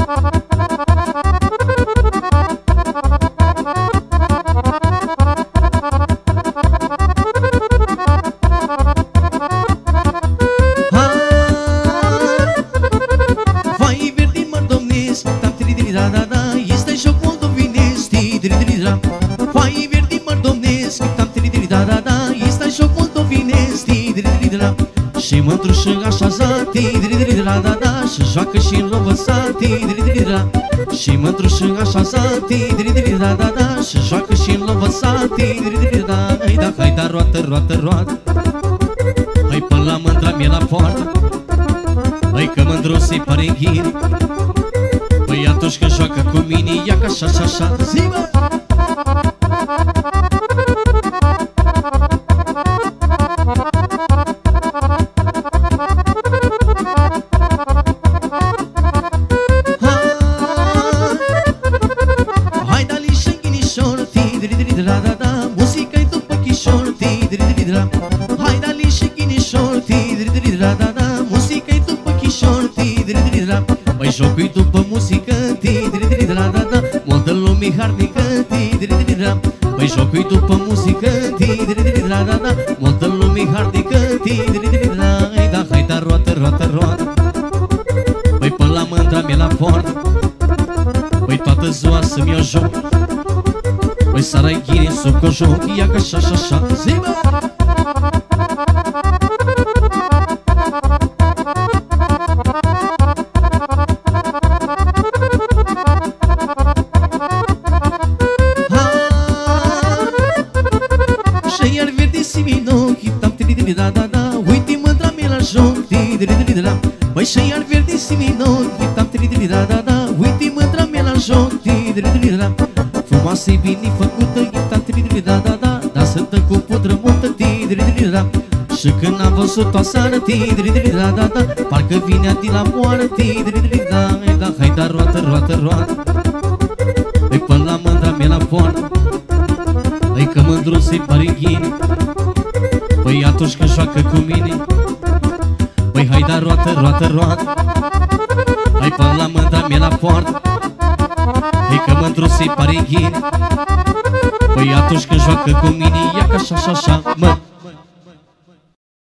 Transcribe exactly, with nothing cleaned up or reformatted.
Și mândrușă așezat, da-da-da, și joacă și înlovăsat, da-da-da. Și mândrușă așezat, da-da-da, și joacă și înlovăsat, da-da-da. Hai da, hai da, roată, roată, roată. Hai până la mândra mie la poartă. Hai că mândru să-i pare în ghini. Păi atunci când joacă cu mine, ia ca așa, așa, așa. Zi-mă! Jocul-i după muzică, ti-di-di-di-da-da-da, multă lume harnică, ti-di-di-di-da. Păi jocul-i după muzică, ti-di-di-di-da-da-da, multă lume harnică, ti-di-di-di-da. Hai da, hai da, roată, roată, roată. Păi până la mândra mea la poartă. Păi toată ziua să-mi iau joc. Păi sara-i ghine sub cojoc, ia ca așa, așa, așa. Zi-mă! Băi și iar verdisi-mi în ochi, tam tri-tri-da-da-da, uite mândra mea la joc, tri-tri-da-da. Frumoasă-i bine făcută, tam tri-tri-da-da-da, dar sântă cu pudră multă, tri-tri-da-da. Și când am văzut-o aseară, tri-tri-da-da-da, parcă vine a-ti la moară, tri-tri-da-da. Hai da, roată, roată, roată. Hai până la mândra mea la poartă. Hai că mândru să-i pare ghini. Păi atunci când joacă cu mine. Păi hai da, roată, roată, roată. Hai până la mândra mea la poartă. Hai că mândru să-i pare ghini. Păi atunci când joacă cu mine, ia ca așa, așa, așa, mă.